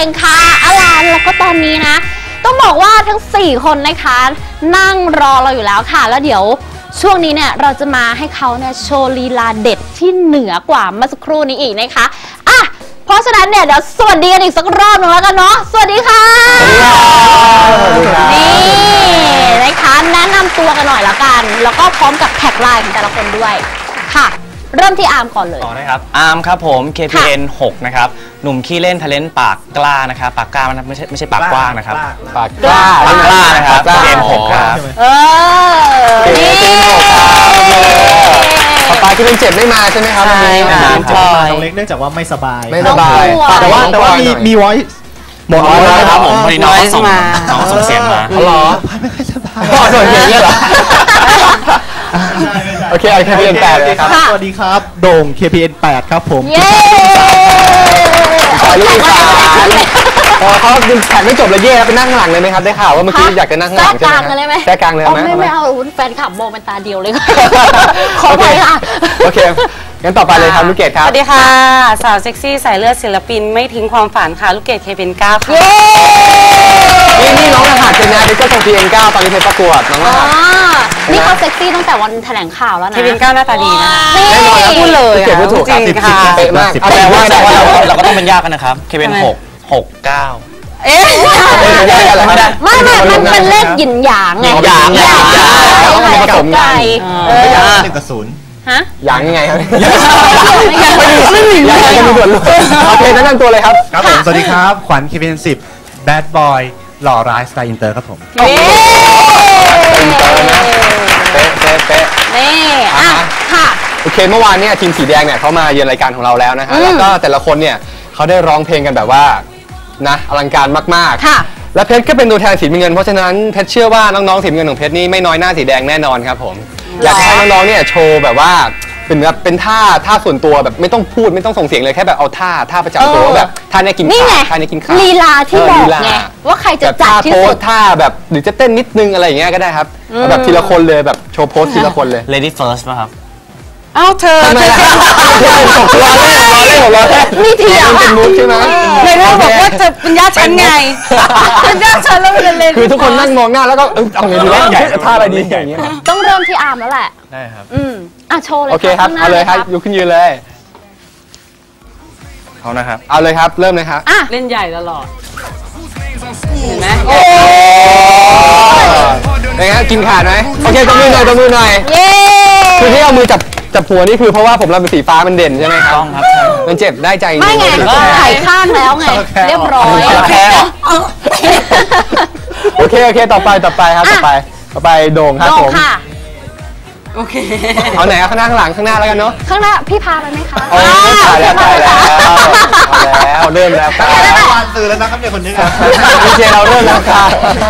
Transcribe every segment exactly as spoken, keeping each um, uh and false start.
องค่ะอลันแล้วก็ตอนนี้นะต้องบอกว่าทั้งสี่คนนะคะนั่งรอเราอยู่แล้วค่ะแล้วเดี๋ยวช่วงนี้เนี่ยเราจะมาให้เขาเนี่ยโชว์ลีลาเด็ดที่เหนือกว่าเมื่อสักครู่นี้อีกนะคะอ่ะเพราะฉะนั้นเนี่ยเดี๋ยวสวัสดีกันอีกสักรอบหนึ่งแล้วกันเนาะสวัสดีค่ะนี่นะคะแนะนำตัวกันหน่อยละกันแล้วก็พร้อมกับแท็กไลน์ของแต่ละคนด้วยค่ะเริ่มที่อาร์มก่อนเลยต่อได้ครับอาร์มครับผม เค พี เอ็น หกนะครับหนุ่มขี้เล่นทะเลนปากกล้านะครับปากกล้ามันไม่ใช่ไม่ใช่ปากกว้างนะครับปากกล้าปากกล้านะครับ เค พี เอ็น หกครับเออนี่ปากกล้าที่เป็นเจ็บไม่มาใช่ไหมครับใช่ครับน้องเล็กเนื่องจากว่าไม่สบายไม่สบายแต่ว่าแต่ว่ามีมีไว้หมดแล้วครับผมพอดีน้องส่งน้องส่งเสียงมาหรอไม่ค่อยสบายพ่อส่งเสียงเนี่ยเหรอโอเค เค พี เอ็น แปดเลยครับสวัสดีครับโด่ง เค พี เอ็น แปดครับผมเย้ขอลูกสาวเขาดึงแขกไม่จบเลยเย่ไปนั่งหลังเลยไหมครับได้ข่าวว่าเมื่อกี้อยากจะนั่งหลังใช่ไหมแทรกกลางเลยไหมไม่ไม่เอาแฟนคลับมองเป็นตาเดียวเลยขอไปค่ะโอเคงั้นต่อไปเลยครับลูกเกดครับสวัสดีค่ะสาวเซ็กซี่สายเลือดศิลปินไม่ทิ้งความฝันค่ะลูกเกด เค พี เอ็น เก้าค่ะนี่นี่น้องรหัสเป็นไงเด็กก็ส่ง เค พี เอ็น เก้าตอนนี้เพลงประกวดน้องรหัสนี่เขาเซ็กซี่ตั้งแต่วันแถลงข่าวแล้วนะเค พี เอ็น เก้าหน้าตาดีนะแน่นอนพูดเลยเก็บไม่ถูกจริงค่ะเป๊ะมากแปลว่าเราก็ต้องเป็นยากกันนะครับ เค พี เอ็น หก หก เก้าเอ๊ะไม่ไม่มันเป็นเลขหยินหยางไงหยางหยางผสมกันหนึ่งกับศูนย์ฮะหยางยังไงครับยังไม่มียังไม่มีส่วนร่วมโอเคแนะนำตัวเลยครับครับผมสวัสดีครับขวัญ เค พี เอ็น สิบ Bad Boy หล่อร้ายสไตล์อินเตอร์ครับผมเป๊ะเป๊ะเป๊ะเป๊ะนี่อ่ะค่ะโอเคเมื่อวานเนี่ยทีมสีแดงเนี่ยเขามาเยือนรายการของเราแล้วนะฮะแล้วก็แต่ละคนเนี่ยเขาได้ร้องเพลงกันแบบว่านะอลังการมากๆค่ะและเพชรก็เป็นตัวแทนสีเงินเพราะฉะนั้นเพชรเชื่อว่าน้องๆสีเงินของเพชรนี่ไม่น้อยหน้าสีแดงแน่นอนครับผมอยากให้น้องๆเนี่ยโชว์แบบว่าเป็นแบบเป็นท่าท่าส่วนตัวแบบไม่ต้องพูดไม่ต้องส่งเสียงเลยแค่แบบเอาท่าท่าประจำตัวแบบท่าเนี่ยกินข้าวท่าเนี่ยกินข้าวลีลาที่บอกไงว่าใครจะจัดที่สุดท่าแบบหรือจะเต้นนิดนึงอะไรอย่างเงี้ยก็ได้ครับแบบทีละคนเลยแบบโชว์โพสทีละคนเลย Lady First ป่ะครับเอ้าเธอทำไมล่ะตกตัวเล่นล้อเล่นของเราแค่นี่เถียงเป็นมุกใช่ไหมเลยเราบอกว่าจะเป็นญาติฉันไงเป็นญาติฉันแล้วมันเลยคือทุกคนนั่งมองหน้าแล้วก็เอาไงดีวะท่าอะไรดีอย่างเงี้ยต้องเริ่มที่อาร์มแล้วแหละได้ครับอืมอ่ะโชว์เลยโอเคครับเอาเลยครับยกขึ้นยืนเลยเอานะครับเอาเลยครับเริ่มเลยครับเล่นใหญ่ตลอดเห็นไหมโอ้เป็นไงกินขาดไหมโอเคตบมือหน่อยตบมือหน่อยเย้คือที่เอามือจับจับหัวนี่คือเพราะว่าผมเราเป็นสีฟ้ามันเด่นใช่ไหมครับครับมันเจ็บได้ใจไม่ไงถ่ายข้างแล้วไงเรียบร้อยโอเคโอเคต่อไปต่อไปครับต่อไปต่อไปโด่งครับผมโอเคเอาไหนข้างหน้าข้างหลังข้างหน้าแล้วกันเนาะข้างหน้าพี่พาไปไหมคะอ๋อตายแล้วตายแล้วแล้วเริ่มแล้วครับวันตื่นแล้วนะครับเนี่ยคนนี้ครับดีเจเราเริ่มแล้วครับ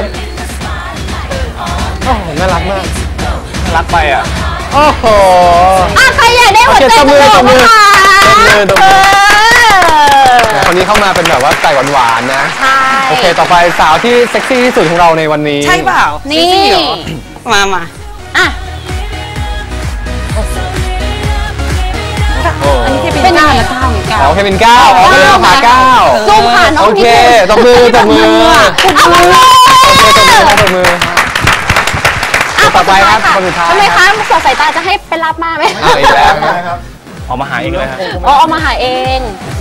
โอ้โหน่ารักมากน่ารักไปอ่ะโอ้โหอ่ะใครอยากได้หัวใจตบมือตบมือตบมือคนนี้เข้ามาเป็นแบบว่าใส่หวานๆนะใช่โอเคต่อไปสาวที่เซ็กซี่ที่สุดของเราในวันนี้ใช่เปล่านี่มามาอ่ะอันนี้แค่เป็นเก้าและเก้าเหมือนกันอ๋อแค่เป็นเก้าอ๋อก็เริ่มขาเก้าซูมผ่านน้องโอเคตบมือตบมือเอามือโอเคตบมือตบมือต่อไปครับคนสุดท้ายทำไมคะสอดสายตาจะให้ไปรับมาไหมเอาอีกแล้วออกมาหาเองเลยครับอ๋อเอามาหาเอง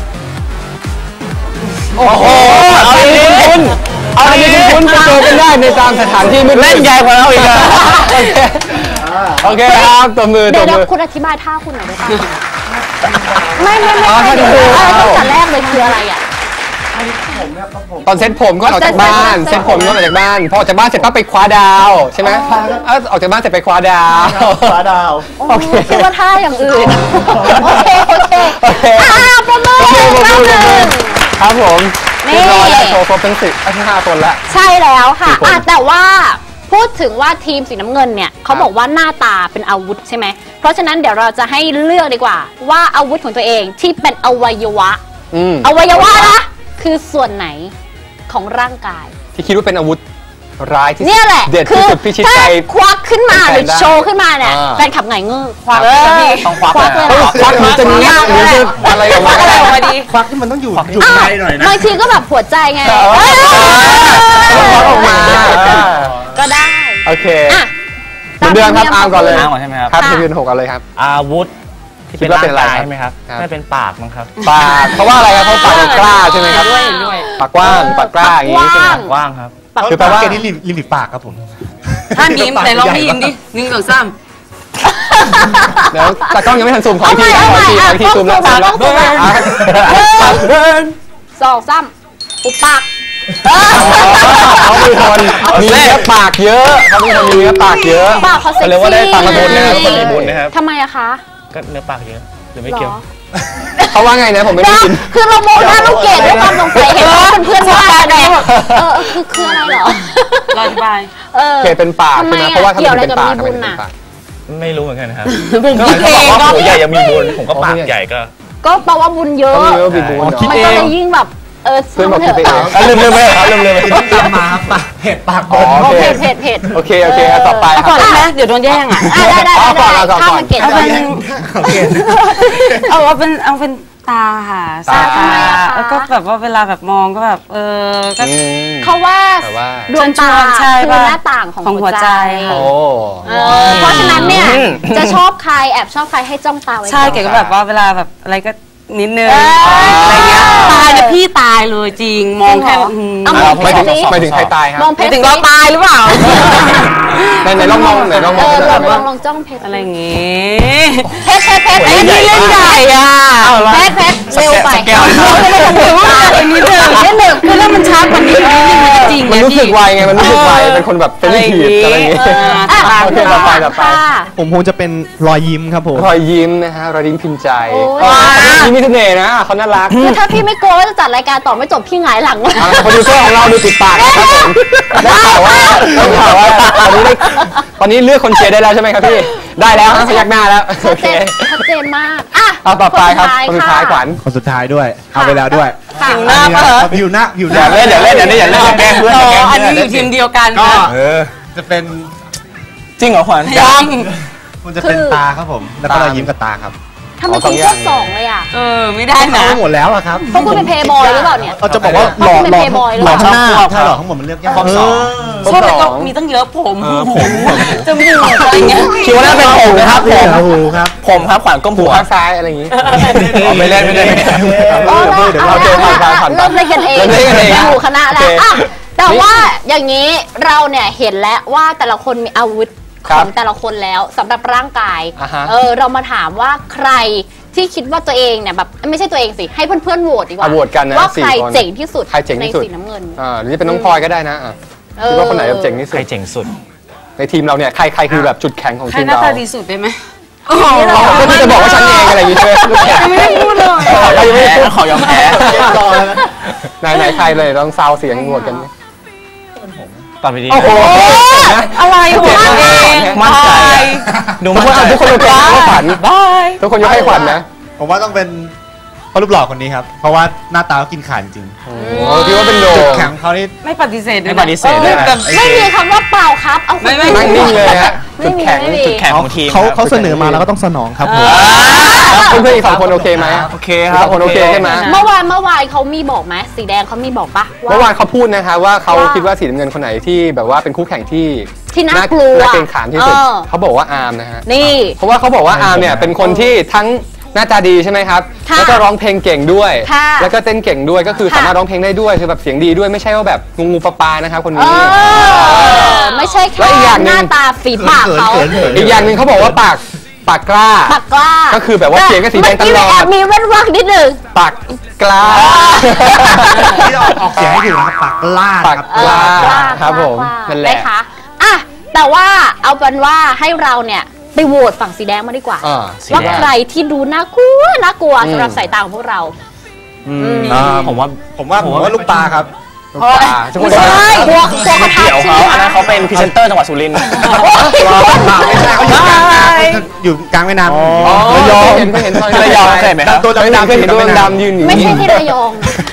โอ้โหเอาอันนี้คุณเอาอันนี้คุณไปเจอกันได้ในตามสถานที่มืดเล่นใหญ่กว่าเราอีกนะโอเคครับตบมือตบมือเดี๋ยวคุณอธิบายท่าคุณหน่อยได้ป่ะไม่ไม่ไม่ไม่ตั้งแต่แรกเลยคืออะไรอ่ะตอนเซ็ตผมก็ออกจากบ้านเซ็ตผมก็ออกจากบ้านพอออกจากบ้านเสร็จปั๊บไปคว้าดาวใช่ไหมออกจากบ้านเสร็จไปคว้าดาวคว้าดาวโอเคคิดว่าท่าอย่างอื่นโอเคโอเคโอเคอ่าประเมินประเมินครับผมเรียบร้อยแล้วโชว์ครบทั้งสิบทั้งห้าคนแล้วใช่แล้วค่ะแต่ว่าพูดถึงว่าทีมสีน้ำเงินเนี่ยเขาบอกว่าหน้าตาเป็นอาวุธใช่ไหมเพราะฉะนั้นเดี๋ยวเราจะให้เลือกดีกว่าว่าอาวุธของตัวเองที่เป็นอวัยวะอวัยวะนะคือส่วนไหนของร่างกายที่คิดว่าเป็นอาวุธร้ายที่สุดเนี่ยแหละเด็ดคืที่อสุดพิชิตถ้าใจควักขึ้นมาหรือแฟนได้โชว์ขึ้นมาเนี่ยอ่าแฟนขับไงเงื้อควักเออเลยต้องควักควักเลยนะเหรอควักหรือจะงัดหรือจะอะไรออกควัมากอะไรออกมาดีควักที่มันต้องอยู่อยู่อ้าวในหน่อยนะบางทีก็แบบหัวใจไงเออเอ้ยควักออกมาก็ได้โอเคอ่ะเหมือนเดิมครับอาร์มก่อนเลยอาร์มก่อนใช่ไหมครับครับค่ะทะเบียนหกกันเลยครับอาวุธที่เป็นคิดว่าร่าเป็นงอะไรกายครับใช่ไหมครับครับน่าจะเป็นปากมั้งครับปากเพราะว่าอะไรครับเพราะปากมันกล้าใช่ไหมครับด้วยเห็นด้วยปากกว้างปากกล้าอย่างนี้ใช่ไหมครับกว้างครับคือแปลว่าเกณฑ์นี้ริมริมฝีปากครับผมท่านยิ้มแต่ลองไม่ยิ้มดิหนึ่งสองสามเดี๋ยวตากล้องยังไม่ทันซูมขออีกทีนะขออีกทีขออีกทีซูมแล้วซูมแล้วต้องซูมแล้วอ่ะหนึ่งสองสามอุปปากเขาเป็นคนมีเนื้อปากเยอะเขาเป็นคนมีเนื้อปากเยอะปากเขาเซ็กซี่เรียกว่าได้ปากบุญนะครับไงคนมีบุญนะครับทำไมอะคะก็เนื้อปากเยอะหรือไม่หรเกี่ยวอเขาว่าไงนะผมไม่ได้เดี๋ยวยินคือเรามองหน้าลูกเกดด้วยความสงสัยเห็นว่าเป็นเพื่อนบ้านไงเออคือคืออะไรเหรอรออธิบายเออเคเป็นปากทำไมใช่ไหมอะเพราะว่าทำไมเกี่ยวอะไรเป็นกับปากมีทำไมบุญเป็นน่ะปากไม่รู้เหมือนกันนะครับผมก็คิดเองบอกว่าก็หัวใหญ่ยังมีบุญผมก็ปากใหญ่ก็ก็แปลว่าบุญเยอะเขามีเนื้อมีบุญอ๋อเนาะคิดมันก็เลยยิ่งแบบเออเพื่อนบอกคิดไปเองอ่ะลืมลืมไปเลยครับลืมลืมไปตามมาครับปากเห็ดปากบอ๋อน โอโอเคเคเผ็ดเผ็ดโอเคโอเคครับต่อไปเอาคก่รัอนบได้ไหมเดี๋ยวโดนแย่งอ่ะอ่ะได้ได้เอาก่ได้อนเอาก่อนข้ามมาเกดเอาเลเป็ยนโอเคเอาเอาเป็นเอาเป็นตาค่ะตาตาทำไมอะคะแล้วก็แบบว่าเวลาแบบมองก็แบบเออก็อืมเขาว่าแต่ว่าดวงตาใช่คือป่ะหน้าต่างของของหัหัววใจใจโอ้เออเพราะฉะนั้นเนี่ยจะชอบใครแอบชอบใครให้จ้องตาไว้ใช่ก่อนเก๋ก็แบบว่าเวลาแบบอะไรก็นิดนึงเอ้ยอะไรเงี้ยตายเนี่ยพี่ตายเลยจริงมองแค่จริงเหรออืมเอาหมมายถึงสิหมายถึงใครตายครับมองเพไม่ชรถึงเราตายหรือเปล่าไหนไหนลองมองไหนลองมเอองอลองหลน่ออง ยลองจ้องเพชรอะไรอย่างงี้เพชรเพชรเพชรไอ้นี่เล่นใหญ่อ่ะเพชรเพชรเร็วไปสแกนหรือว่าอันนี้เดิมนิดหนึ่งคือถ้ามันชัดกว่านี้นิดนึงมันจะจริงมันรู้สึกไวไงมันรู้สึกไวเออเป็นคนแบบเป็นวิถีอะไรอย่างงี้เอออ่ะโอเคต่อไปต่อไปค่ะผมคงจะเป็นรอยยิ้มครับผมรอยยิ้มนะฮะรอยยิ้มพิมพ์ใจโอ้ยอ๋อเขามีเสน่ห์นะเขาน่ารักคือถ้าพี่ไม่กลัวว่าจะจัดรายการต่อไม่จบพี่หงายหลังเลยอ่าโปรดิวเซอร์ของเราดูติดปากนะครับผมได้ข่าวว่าได้ข่าวว่าตอนนี้ได้ตอนนี้เลือกคนเชียร์ได้แล้วใช่ไหมครับพี่ได้แล้วนะพยักหน้าแล้วโอชัดเคเจนชัดเจนมากอ่ะเอาต่อไปครับคนสุดท้ายขวัญคนสุดท้ายด้วย เอาไปแล้วด้วยค่ะผิวหน้าปะเหรอผิวหน้าผิวหอน้าย่าเล่นอย่าเล่นอย่าเล่นอย่าเล่นอย่าแกล้งเพื่อนอ๋อย่าอแกล้งอันเพื่อนนี้อยู่ทีมเดียวกันก็นะเออจะเป็นจริงเหรอขวัญยังมันจะเป็นตาครับผม แล้วก็รอยยิ้มกับตาครับทำไมอ๋อสอคุณงอเลืย่าอง กสองเลยอ่ะเออไม่ได้นะเอาหมดแล้วอะครับเพราะคุณเป็นเพย์บอยหรือเปล่าเนี่ยเราจะบอกว่าหล่อเขาเป็นหล่อ playboy หรือหเปล่อล่าข้างหน้าชอบใช่หรอทั้งหมดมันเลือกยากข้อสองเช่วงนั้นก็มีตั้งเยอะผมเออผมจมูกอะไรเงี้ยคิดว่าน่าเป็นผมนะครับผมโอ้โหครับผมครับขวัญก้มหูหัวข้างซ้ายอะไรอย่างงี้อ๋อไม่เล่นไม่เล่นไม่เล่นอ๋อเดี๋ยวเราเจอผ่านไปผ่านไปเริ่มเล่นกันเองเริ่มเล่นกันเองอยู่คณะแล้วโอเคอ่ะแต่ว่าอย่างนี้เราเนี่ยเห็นแล้วว่าแต่ละคนมีอาวุธคขรัอบ งแต่ละคนแล้วสำหรับร่างกายอ่าฮะเออเรามาถามว่าใครที่คิดว่าตัวเองเนี่ยแบบไม่ใช่ตัวเองสิให้เพื่อนๆโหวตดีกว่าอ่ะโหวตกันนะว่าสี่ใครคนเจ๋งที่สุดใครเจ๋งที่สุดในสีน้ำเงินอ่าหรือจะเป็นน้องพลอยก็ได้นะอ่ะเอคิดอว่าคนไหนจะเจ๋งที่สุใคดรเจ๋งสุดในทีมเราเนี่ยใครใครคือแบบจุดแข็งของใครทีมหน้าเราตาดีสุดได้ไหมเราก็ที่จะบอกว่าฉันเองอะไรอย่างงี้ใช่ไหมลูกแข็งไม่ได้พูดเลยเรายังไม่ได้พูดขอยอมแพ้ไหนไหนใครเลยต้องซาวเสียงโหวตกันตอบไปดีโอ้โหอะไรวะเองมั่นใจดูทุกมั่คน นใจทุกคนยกให้ขวัญบายทุกคนยกให้ขวัญนะผมว่าต้องเป็นพ่อรูปหล่อคนนี้ครับ เพราะว่าหน้าตาเขากินขาดจริงโอ้คิดว่าเป็นโดจุดมแข็งของเขานี่ไม่ปฏิเสธด้วยไม่นะปฏิเสธอเลอย แบบไม่มีคำว่าเปล่าครับ เอาไม่ไม่นั่งนิ่งเลยฮะไม่จุดมีแข็งไม่มีจุดแข็งของทีมเขาครับเขาเสนอมาแล้วก็ต้องสนองครับผมเพื่อนๆอีกสองคนโอเคไหมโอเคคอีกรัสบองคนโอเคใช่ไหมเมื่อวานเมื่อวานเขามีบอกไหมสีแดงเขามีบอกปะเมื่อวานเขาพูดนะคะว่าเขาว่าคิดว่าสีน้ำเงินคนไหนที่แบบว่าเป็นคู่แข่งที่ที่น่ากลัวน่าเกรงขามที่สุดเออเขาบอกว่าอาร์มนะฮะนี่เพราะว่าเขาบอกว่าอาร์มเนี่ยเป็นคนที่ทั้งหน้าตาดีใช่ไหมครับค่ะแล้วก็ร้องเพลงเก่งด้วยค่ะแล้วก็เต้นเก่งด้วยก็คือค่ะสามารถร้องเพลงได้ด้วยคือแบบเสียงดีด้วยไม่ใช่ว่าแบบงูงูปลาปลานะครับคนเอนี้อไม่ใช่แล้แค่วอีกอย่างหหนึ่งน้าตาฝีปากเขาเขินๆเขินๆอีกอย่างหนึ่งเขาบอกว่าปากปากกล้าปากกล้าก็คือแบบว่าเสียงก็สีแดงตลอดเมื่กี้แอบมีเว้นวรรคนิดหนึ่งปากกล้าที่ออกออกเสียงให้ถูกนะครับปากล่าปากครับกล้าเออกล้าครับผมกล้านั่นแหละนะคะอ่ะแต่ว่าเอาเป็นว่าให้เราเนี่ยไปโหวตฝั่งสีแดงมาดีกว่าอ่าสีว่าแดงใครที่ดูน่ากลัวน่ากลัวอืมสำหรับสายตาของพวกเราอืมผมว่าผมว่าผมว่าลูกตาครับเพราะอะไรไม่ใช่กลัวกลัวเขาทักเดี๋ยวใช่เขาไหมอันนั้นเขาเป็นพรีเซนเตอร์จังหวัดสุรินทร์ไม่ใช่เขาอยู่กลางน้ำอยู่กลางแม่น้ำอ๋อระยองเห็นเคยเห็นระยองเคยเห็นไหมครับตัวดำๆเคยเห็นตัวดำๆยืนอยู่ไม่ใช่ที่ระยอง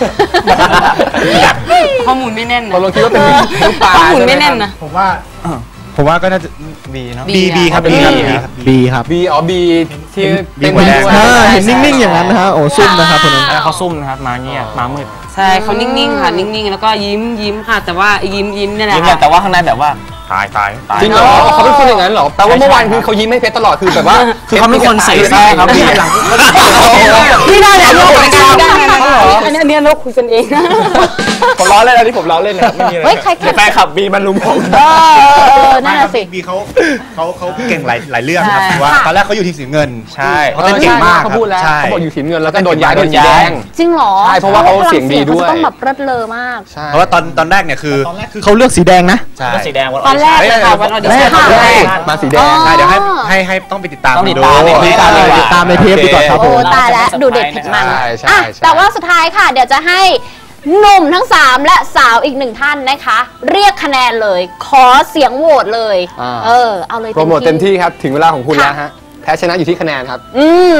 ข้อมูลไม่แน่นผมนะลองคิดว่าเป็นลูกปลาข้อมูลไม่แน่นนะผมว่าผมว่าก็น่าจะบีเนาะบีบีครับบีครับบีครับบีอ๋อบีที่เป็นหัวแดงหัวแดงเห็นนิ่งๆอย่างนั้นนะฮะโอ้ซุ่มนะครับคนนั้นอันนั้นเขาซุ่มนะครับมาเงียบมามืดใช่เขานิ่งๆค่ะนิ่งๆแล้วก็ยิ้มยิ้มค่ะ แต่ว่ายิ้มยิ้มเนี่ยแหละยิ้มเนี่ยค่ะแต่ว่าข้างในแบบว่าตายตายตายจริงเหรอเขาเป็นคนอย่างนั้นเหรอแปลว่าเมื่อวานคือเขายิ้มให้เพชรตลอดคือแบบว่าคือเขาเป็นคนใส่แซ่ครับพี่พี่หลังไม่ได้แล้วโลกไม่ได้อันนี้อันนี้โลกคุยกันเองนะผมล้อเล่นนะที่ผมล้อเล่นเลยไม่มีอะไรเฮ้ยใครใครแฟนขับบีมันลุมผมเออเออนั่นน่ะสิบีเขาเขาเขาเก่งหลายหลายเรื่องครับใช่ว่าตอนแรกเขาอยู่ทีมสีเงินใช่เขาเต้นเก่งมากเขาพูดแล้วใช่เขาบอกอยู่สีเงินแล้วก็โดนย้ายโดนสีแดงจริงเหรอใช่เพราะว่าเขาเสียงดีด้วยเขาจะต้องแบบเลิศเลอมากใช่เพราะว่าตอนตอนแรกเนี่ยคือตอนแรกคือเขาเลือกสีแดงนะใช่ก็สีแดงวันตอนแรกเลยค่ะวันออดิชั่นค่ะแรกมาสีแดงใช่เดี๋ยวให้ให้ให้ต้องไปติดตามต้องติดดูตามในติดตามเลยติดตามในเทปดีกว่าครับโอ้ตายแล้วดูเด็ดเผ็ดมันใช่ใช่อ่ะใช่แต่ว่าสุดท้ายค่ะ เดี๋ยวจะให้หนุ่มทั้งสามและสาวอีกหนึ่งท่านนะคะ เรียกคะแนนเลย ขอเสียงโหวตเลยอ่าเออ เอาเลยโปรโมทเต็มที่ครับถึงเวลาของคุณแล้วฮะแพ้ชนะอยู่ที่คะแนนครับอืม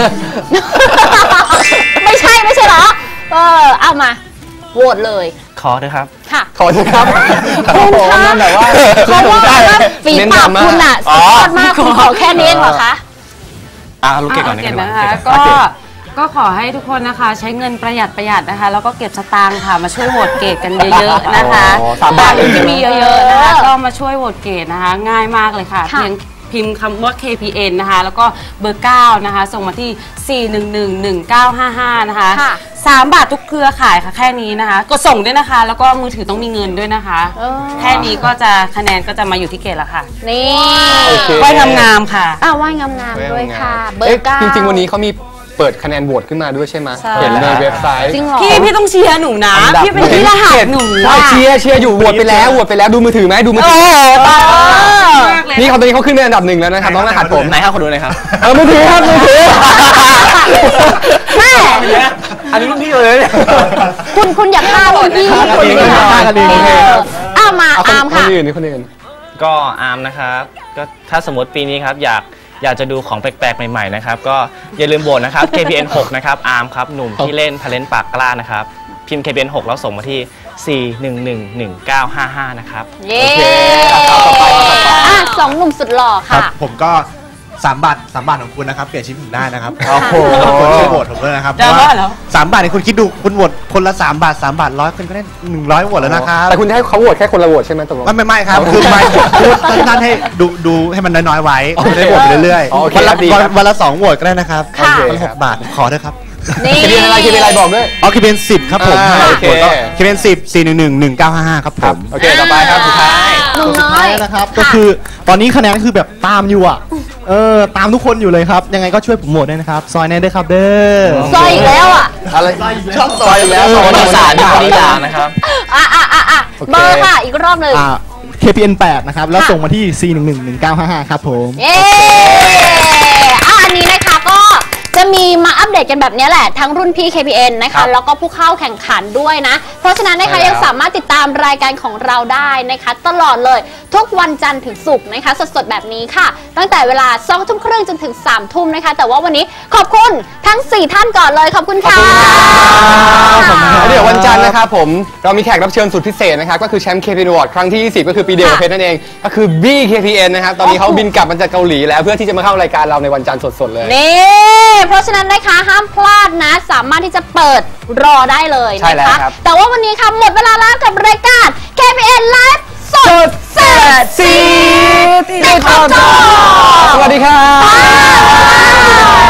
ไม่ใช่ไม่ใช่เหรอ เออ เอามาโหวตเลยขอเถอะครับค่ะขอโทษครับคุณคะแบบว่าเขาว่าว่าฝีเน้นปากดราม่าคุณอ่ะสุดยอดมากคุณขอแค่นี้เองเหรอคะอ่ะลูกเกดก่อนเก็บดีกว่านะคะก็ก็ขอให้ทุกคนนะคะใช้เงินประหยัดประหยัดนะคะ แล้วก็เก็บสตางค์ค่ะมาช่วยโหวตเกตกันเยอะๆนะคะอ๋อสามบาทตงค์ที่มีเยอะๆนะคะก็มาช่วยโหวตเกตนะคะ ง่ายมากเลยค่ะค่ะเพียงพิมพ์คำว่า เค พี เอ็น นะคะ แล้วก็เบอร์เก้านะคะ ส่งมาที่ สี่ หนึ่ง หนึ่ง หนึ่ง เก้า ห้า ห้า นะคะค่ะสามบาททุกเครือข่ายค่ะแค่นี้นะคะก็ส่งด้วยนะคะ แล้วก็มือถือต้องมีเงินด้วยนะคะเออแค่นี้ก็จะคะแนนก็จะมาอยู่ที่เกตแล้วค่ะนี่โอเคไว้งามๆค่ะอ่าว่ายงามๆด้วยค่ะ เบอเอ๊ะร์เก้าจริงๆวันนี้เขามีเปิดคะแนนโหวตขึ้นมาด้วยใช่ไหมใช่เห็นในเว็บไซต์จริงเหรอพี่พี่ต้องเชียร์หนูนะอันดับพี่เป็นที่รหัสหนูใช่อะเชียร์เชียร์อยู่โหวตไปแล้วโหวตไปแล้วดูมือถือไหมดูมือโอ้ถือโหตายมากเลยนี่เขาตอนนี้เขาขึ้นเป็นอันดับหนึ่งแล้วนะครับน้องรหัสผมไหนให้เขาดูหน่อยครับเออมือถือครับมือถือแม่อันนี้รุ่นพี่เลยเนี่ยคุณคุณอย่าฆ่ารุ่นพี่คนนี้นะฆ่ากันเองเอออ้าวมาเอาคนอาร์มคนค่ะอื่นนี่คนอื่นก็อาร์มนะครับก็ถ้าสมมติปีนี้ครับอยากอยากจะดูของแปลกๆใหม่ๆนะครับก็อย่าลืมโหวตนะครับ เค พี เอ็น หกนะครับอาร์มครับหนุ่มที่เล่นทะเลนปากกล้านะครับพิมพ์ เค พี เอ็น หกแล้วส่งมาที่ สี่ หนึ่ง หนึ่ง หนึ่ง เก้า ห้า ห้า นะครับเย้โอเคเอาต่อไปเอาต่อไปอ่ะสองหนุ่มสุดหล่อครับค่ะผมก็สามบาทสามบาทของคุณนะครับเปลี่ยนชีวิตผมได้นะครับโอ้โหคนช่วยโหวตผมด้วยนะครับจะว่าเหรอสามบาทเนี่ยคุณคิดดูคุณโหวตคนละสามบาทสามบาทร้อยคนก็ได้หนึ่งร้อยโหวตแล้วนะครับแต่คุณจะให้เขาโหวตแค่คนละโหวตใช่ไหมตกลงไม่ไม่ไม่ครับคือไม่คือท่านให้ดูดูให้มันน้อยๆไว้จะได้โหวตไปเรื่อยอ๋อโอเควันละดีวันครับวันละสองโหวตก็ได้นะครับค่ะวันละหกบาทขอเถอะครับนี่คิดเป็นอะไรคิดเป็นอะไรบอกด้วยอ๋อคิดเป็นสิบครับผมอ่าโอเคคิดเป็นสิบสี่หนึ่งหนึ่งหนึ่งเก้าห้าห้าครับผมโอเคต่อไปครับสุดท้ายหนุ่มสุดน้อท้ายยนะครับก็คือตอนนี้คะแนนคือแบบตามอยู่อ่ะเออตามทุกคนอยู่เลยครับ ยังไงก็ช่วยผมโหวตด้วยนะครับ ซอยแน่ด้วยครับเด้อซอยอีกแล้วอ่ะอะไรชอบซอยอีกแล้วคซอยนอีอีกสานแล้วคนอีสานนะครับอ่ะอ่ะอ่ะอ่ะโอเคเบอร์ค่ะ อีกรอบหนึ่งอ่า เค พี เอ็น แปดนะครับ แล้วค่ะส่งมาที่ สี่ หนึ่ง หนึ่ง หนึ่ง เก้า ห้า ห้า ครับผมเย้อ่ะอันนี้นะคะก็จะมีมาอัปเดตกันแบบนี้แหละ ทั้งรุ่นพี่ เค พี เอ็น นะครัคะบแล้วก็ผู้เข้าแข่งขันด้วยนะ เพราะฉะนั้นนะคะใช่แล้วยังสามารถติดตามรายการของเราได้นะคะ ตลอดเลยทุกวันจันทร์ถึงศุกร์นะคะ สดๆ แบบนี้ค่ะ ตั้งแต่เวลาสองทุ่มครึ่งจนถึงสามทุ่มนะคะ แต่ว่าวันนี้ขอบคุณทั้งสี่ท่านก่อนเลยขอบคุณค่ะแล้วเดี๋ยววันจันทร์นะครับผมเรามีแขกรับเชิญสุดพิเศษนะครับก็คือแชมป์ เค พี เอ็น Award ครั้งที่ยี่สิบก็คือปีเดียวกับเพชรนั่นเองก็คือ บี เค พี เอ็น นะครับตอนนี้เขาบินกลับมาจากเกาหลีแล้วเพื่อที่จะมาเข้ารายการเราในวันจันทร์สดๆเลยนี่ เพราะฉะนั้นนะคะห้ามพลาดนะ สามารถที่จะเปิดรอได้เลยใช่นะแล้วคะครับแต่ว่าวันนี้ค่ะหมดเวลาแล้วกับรายการ เค พี เอ็น Live สดเสร็จสีติดขอบจอสวัสดีครับ